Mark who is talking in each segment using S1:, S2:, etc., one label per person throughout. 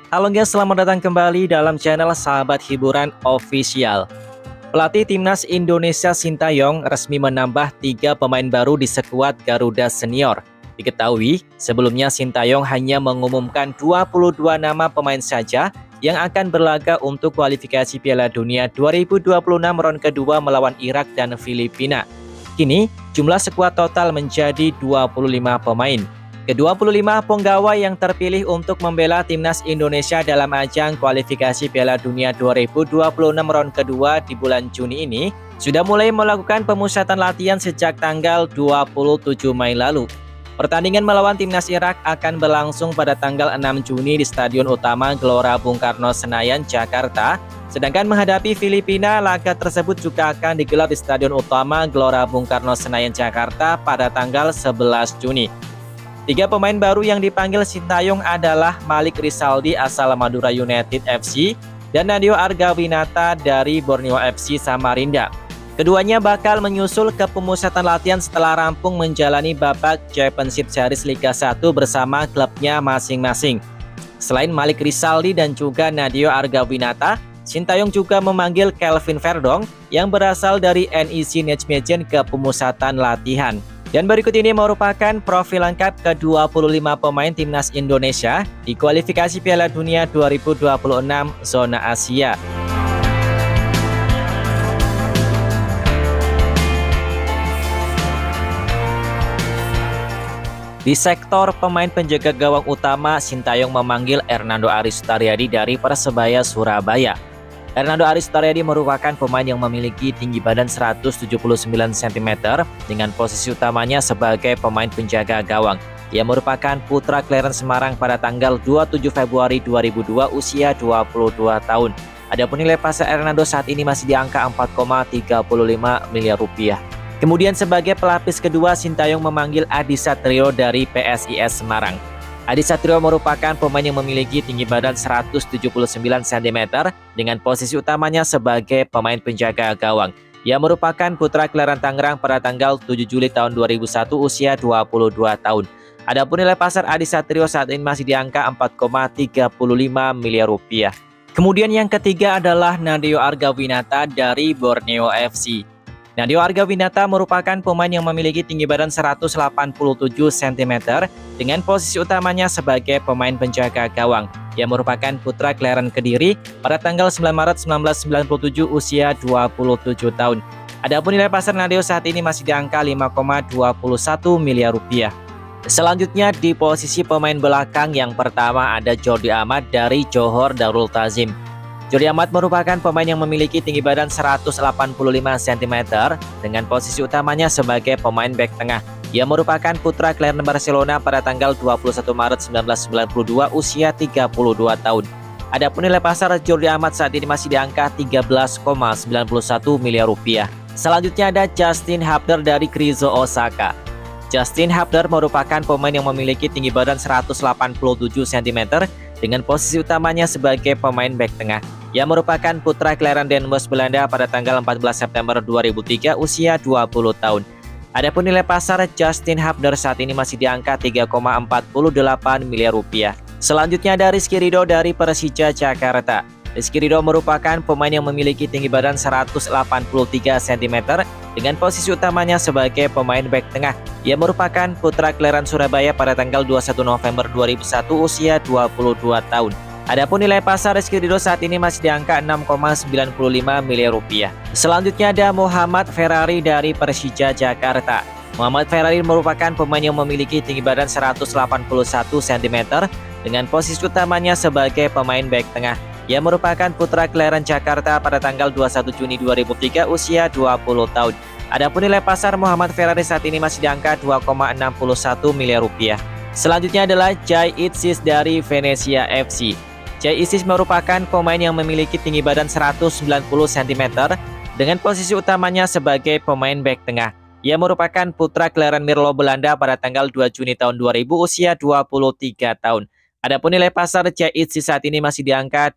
S1: Halo guys, selamat datang kembali dalam channel Sahabat Hiburan Official. Pelatih Timnas Indonesia Sintayong resmi menambah 3 pemain baru di skuad Garuda Senior. Diketahui, sebelumnya Sintayong hanya mengumumkan 22 nama pemain saja yang akan berlaga untuk kualifikasi Piala Dunia 2026 ronde kedua melawan Irak dan Filipina. Kini, jumlah skuad total menjadi 25 pemain. Ke-25 penggawa yang terpilih untuk membela Timnas Indonesia dalam ajang kualifikasi Piala Dunia 2026 ronde kedua di bulan Juni ini sudah mulai melakukan pemusatan latihan sejak tanggal 27 Mei lalu. Pertandingan melawan Timnas Irak akan berlangsung pada tanggal 6 Juni di Stadion Utama Gelora Bung Karno Senayan, Jakarta. Sedangkan menghadapi Filipina, laga tersebut juga akan digelar di Stadion Utama Gelora Bung Karno Senayan, Jakarta pada tanggal 11 Juni. 3 pemain baru yang dipanggil Sintayong adalah Malik Rizaldi asal Madura United FC dan Nadeo Argawinata dari Borneo FC Samarinda. Keduanya bakal menyusul ke pemusatan latihan setelah rampung menjalani babak Championship Series Liga 1 bersama klubnya masing-masing. Selain Malik Rizaldi dan juga Nadeo Argawinata, Sintayong juga memanggil Kelvin Verdong yang berasal dari NEC Nijmegen ke pemusatan latihan. Dan berikut ini merupakan profil lengkap ke-25 pemain Timnas Indonesia di kualifikasi Piala Dunia 2026 zona Asia. Di sektor pemain penjaga gawang utama, Sintayong memanggil Hernando Aris Sutaryadi dari Persebaya Surabaya. Hernando Aris Sutaryadi merupakan pemain yang memiliki tinggi badan 179 cm dengan posisi utamanya sebagai pemain penjaga gawang. Ia merupakan putra Kleren Semarang pada tanggal 27 Februari 2002 usia 22 tahun. Adapun nilai pasar Hernando saat ini masih di angka 4,35 miliar rupiah. Kemudian sebagai pelapis kedua, Sintayong memanggil Adi Satrio dari PSIS Semarang. Adi Satrio merupakan pemain yang memiliki tinggi badan 179 cm dengan posisi utamanya sebagai pemain penjaga gawang. Ia merupakan putra Kleren Tangerang pada tanggal 7 Juli tahun 2001 usia 22 tahun. Adapun nilai pasar Adi Satrio saat ini masih di angka 4,35 miliar rupiah. Kemudian yang ketiga adalah Nadeo Argawinata dari Borneo FC. Nadeo Argawinata merupakan pemain yang memiliki tinggi badan 187 cm dengan posisi utamanya sebagai pemain penjaga gawang. Ia merupakan putra Kleren Kediri pada tanggal 9 Maret 1997 usia 27 tahun. Adapun nilai pasar Nadeo saat ini masih di angka 5,21 miliar rupiah. Selanjutnya di posisi pemain belakang yang pertama ada Jordi Amat dari Johor Darul Ta'zim. Jordi Amat merupakan pemain yang memiliki tinggi badan 185 cm dengan posisi utamanya sebagai pemain bek tengah. Ia merupakan putra Kleren Barcelona pada tanggal 21 Maret 1992 usia 32 tahun. Adapun nilai pasar Jordi Amat saat ini masih di angka 13,91 miliar rupiah. Selanjutnya ada Justin Hubner dari Krizo Osaka. Justin Hubner merupakan pemain yang memiliki tinggi badan 187 cm dengan posisi utamanya sebagai pemain bek tengah. Ia merupakan putra Kleren Den Bosch Belanda pada tanggal 14 September 2003 usia 20 tahun. Adapun nilai pasar Justin Hubner saat ini masih di angka 3,48 miliar rupiah. Selanjutnya ada Rizky Ridho dari Persija Jakarta. Rizky Ridho merupakan pemain yang memiliki tinggi badan 183 cm dengan posisi utamanya sebagai pemain bek tengah. Ia merupakan putra Kleren Surabaya pada tanggal 21 November 2001 usia 22 tahun. Adapun nilai pasar Rizky Ridho saat ini masih di angka 6,95 miliar rupiah. Selanjutnya ada Muhammad Ferrari dari Persija Jakarta. Muhammad Ferrari merupakan pemain yang memiliki tinggi badan 181 cm dengan posisi utamanya sebagai pemain bek tengah. Ia merupakan putra Kleren Jakarta pada tanggal 21 Juni 2003 usia 20 tahun. Adapun nilai pasar Muhammad Ferrari saat ini masih di angka 2,61 miliar rupiah. Selanjutnya adalah Jai Isis dari Venezia FC. Jai Isis merupakan pemain yang memiliki tinggi badan 190 cm dengan posisi utamanya sebagai pemain bek tengah. Ia merupakan putra Kleren Mirlo Belanda pada tanggal 2 Juni tahun 2000 usia 23 tahun. Adapun nilai pasar Jai Isis saat ini masih di angka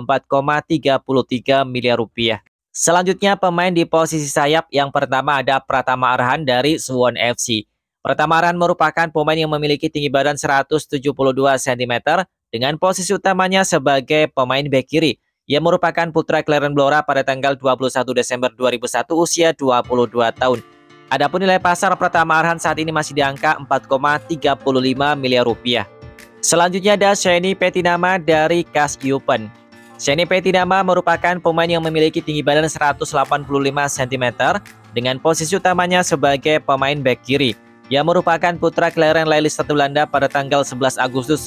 S1: 24,33 miliar rupiah. Selanjutnya pemain di posisi sayap yang pertama ada Pratama Arhan dari Suwon FC. Pratama Arhan merupakan pemain yang memiliki tinggi badan 172 cm dengan posisi utamanya sebagai pemain bek kiri. Ia merupakan putra Clarence Blora pada tanggal 21 Desember 2001 usia 22 tahun. Adapun nilai pasar Pratama Arhan saat ini masih di angka 4,35 miliar rupiah. Selanjutnya ada Sheni Petinama dari Kas Yupen. Sheni Petinama merupakan pemain yang memiliki tinggi badan 185 cm dengan posisi utamanya sebagai pemain bek kiri. Ia merupakan putra Clarence Lelystad Belanda pada tanggal 11 Agustus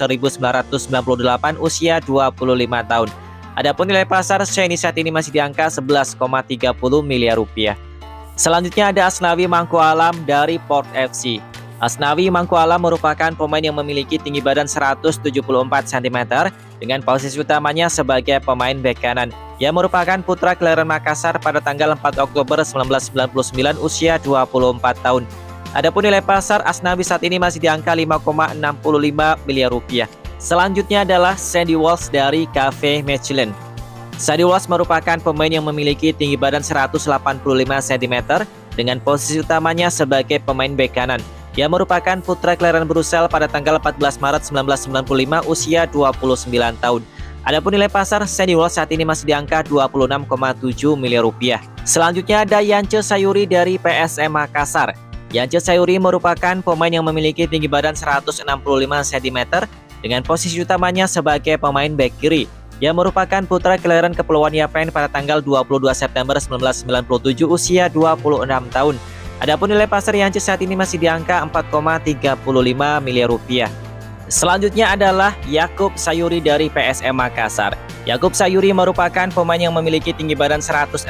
S1: 1998 usia 25 tahun. Adapun nilai pasar Sheni saat ini masih di angka 11,30 miliar rupiah. Selanjutnya ada Asnawi Mangkualam dari Port FC. Asnawi Mangkualam merupakan pemain yang memiliki tinggi badan 174 cm dengan posisi utamanya sebagai pemain bek kanan. Ia merupakan putra Clarence Makassar pada tanggal 4 Oktober 1999 usia 24 tahun. Adapun nilai pasar Asnawi saat ini masih di angka 5,65 miliar rupiah. Selanjutnya adalah Sandy Walsh dari Cafe Mechelen. Sandy Walsh merupakan pemain yang memiliki tinggi badan 185 cm dengan posisi utamanya sebagai pemain bek kanan. Ia merupakan putra Clarence Brussels pada tanggal 14 Maret 1995 usia 29 tahun. Adapun nilai pasar Sandy Walsh saat ini masih di angka 26,7 miliar rupiah. Selanjutnya ada Yance Sayuri dari PSM Makassar. Yance Sayuri merupakan pemain yang memiliki tinggi badan 165 cm dengan posisi utamanya sebagai pemain bek kiri. Ia merupakan putra Clarence Kepulauan Yapen pada tanggal 22 September 1997 usia 26 tahun. Adapun nilai pasar Yance saat ini masih di angka 4,35 miliar rupiah. Selanjutnya adalah Yakub Sayuri dari PSM Makassar. Yakub Sayuri merupakan pemain yang memiliki tinggi badan 168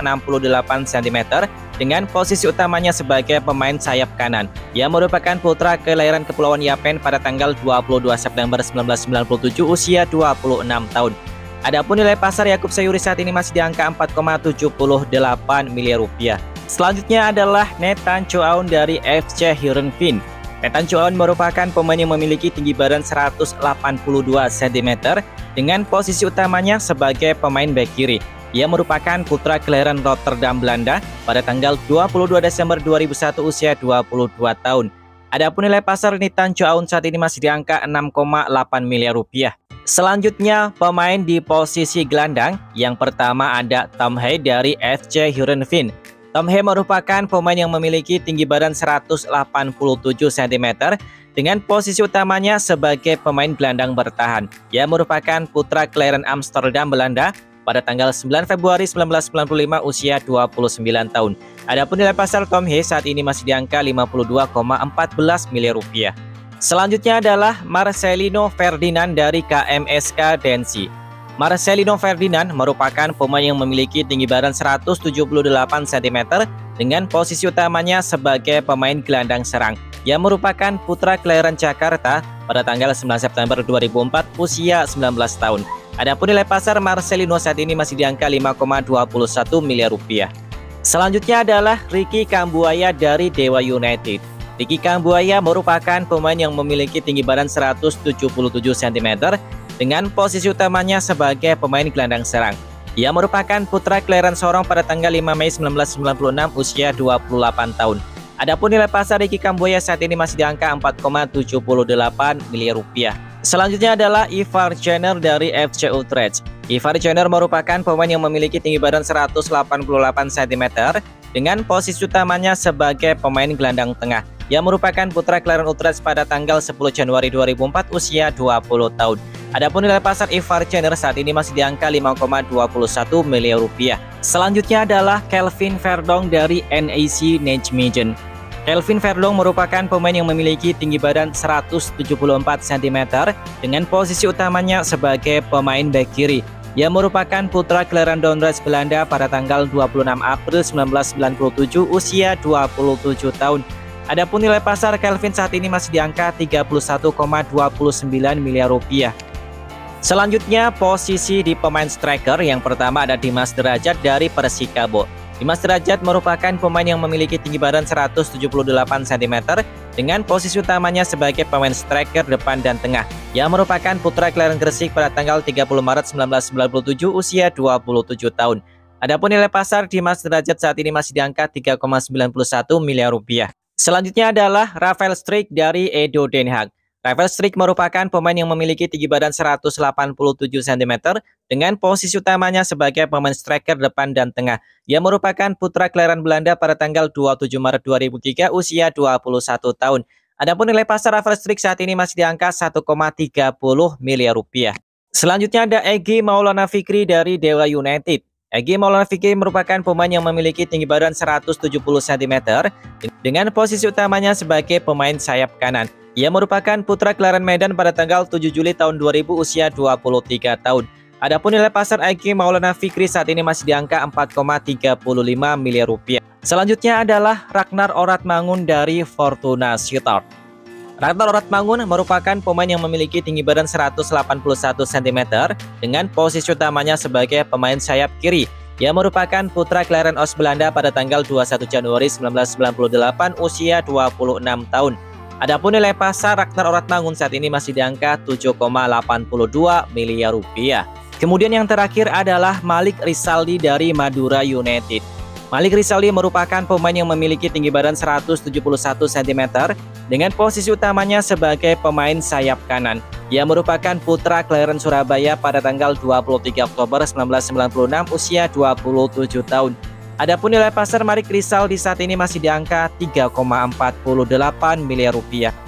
S1: cm dengan posisi utamanya sebagai pemain sayap kanan. Ia merupakan putra kelahiran Kepulauan Yapen pada tanggal 22 September 1997 usia 26 tahun. Adapun nilai pasar Yakub Sayuri saat ini masih di angka 4,78 miliar rupiah. Selanjutnya adalah Nathan Choaun dari FC Heerenveen. Nathan Choaun merupakan pemain yang memiliki tinggi badan 182 cm dengan posisi utamanya sebagai pemain bek kiri. Ia merupakan putra kelahiran Rotterdam, Belanda pada tanggal 22 Desember 2001 usia 22 tahun. Adapun nilai pasar Nathan Choaun saat ini masih di angka 6,8 miliar rupiah. Selanjutnya pemain di posisi gelandang. Yang pertama ada Tom Hay dari FC Heerenveen. Tom Hay merupakan pemain yang memiliki tinggi badan 187 cm dengan posisi utamanya sebagai pemain gelandang bertahan. Ia merupakan putra Clarence Amsterdam, Belanda pada tanggal 9 Februari 1995 usia 29 tahun. Adapun nilai pasar Tom Hay saat ini masih di angka 52,14 miliar rupiah. Selanjutnya adalah Marcelino Ferdinand dari KMSK Densi. Marcelino Ferdinand merupakan pemain yang memiliki tinggi badan 178 cm dengan posisi utamanya sebagai pemain gelandang serang. Ia merupakan putra Clarence Jakarta pada tanggal 9 September 2004 usia 19 tahun. Adapun nilai pasar Marcelino saat ini masih di angka 5,21 miliar rupiah. Selanjutnya adalah Ricky Kambuaya dari Dewa United. Ricky Kambuaya merupakan pemain yang memiliki tinggi badan 177 cm dengan posisi utamanya sebagai pemain gelandang serang. Ia merupakan putra Clarence Sorong pada tanggal 5 Mei 1996 usia 28 tahun. Adapun nilai pasar Ricky Kambuaya saat ini masih di angka 4,78 miliar rupiah. Selanjutnya adalah Ivar Jenner dari FC Utrecht. Ivar Jenner merupakan pemain yang memiliki tinggi badan 188 cm dengan posisi utamanya sebagai pemain gelandang tengah. Ia merupakan putra Clarence Utrecht pada tanggal 10 Januari 2004 usia 20 tahun. Adapun nilai pasar Ivar Jenner saat ini masih di angka 5,21 miliar rupiah. Selanjutnya adalah Kelvin Verdong dari NEC Nijmegen. Kelvin Verdong merupakan pemain yang memiliki tinggi badan 174 cm dengan posisi utamanya sebagai pemain bek kiri. Ia merupakan putra Clarence Dondrecht, Belanda pada tanggal 26 April 1997 usia 27 tahun. Adapun nilai pasar Kelvin saat ini masih di angka 31,29 miliar rupiah. Selanjutnya posisi di pemain striker. Yang pertama ada Dimas Derajat dari Persikabo. Dimas Derajat merupakan pemain yang memiliki tinggi badan 178 cm dengan posisi utamanya sebagai pemain striker depan dan tengah. Ia merupakan putra Clarence Gresik pada tanggal 30 Maret 1997 usia 27 tahun. Adapun nilai pasar Dimas Derajat saat ini masih di angka 3,91 miliar rupiah. Selanjutnya adalah Rafael Strik dari Edo Den Haag. Rafael Struijk merupakan pemain yang memiliki tinggi badan 187 cm dengan posisi utamanya sebagai pemain striker depan dan tengah. Ia merupakan putra kelahiran Belanda pada tanggal 27 Maret 2003 usia 21 tahun. Adapun nilai pasar Rafael Struijk saat ini masih di angka 1,30 miliar rupiah. Selanjutnya ada Egy Maulana Fikri dari Dewa United. Egy Maulana Fikri merupakan pemain yang memiliki tinggi badan 170 cm dengan posisi utamanya sebagai pemain sayap kanan. Ia merupakan putra kelahiran Medan pada tanggal 7 Juli tahun 2000 usia 23 tahun. Adapun nilai pasar Egy Maulana Fikri saat ini masih di angka 4,35 miliar rupiah. Selanjutnya adalah Ragnar Oratmangun dari Fortuna Sittard. Ragnar Oratmangun merupakan pemain yang memiliki tinggi badan 181 cm dengan posisi utamanya sebagai pemain sayap kiri. Ia merupakan putra kelahiran Oost Belanda pada tanggal 21 Januari 1998 usia 26 tahun. Adapun nilai pasar Ragnar Oratmangun saat ini masih di angka 7,82 miliar rupiah. Kemudian yang terakhir adalah Malik Rizaldi dari Madura United. Malik Rizaldi merupakan pemain yang memiliki tinggi badan 171 cm dengan posisi utamanya sebagai pemain sayap kanan. Ia merupakan putra kelahiran Surabaya pada tanggal 23 Oktober 1996 usia 27 tahun. Adapun nilai pasar Malik Rizaldi saat ini masih di angka 3,48 miliar rupiah.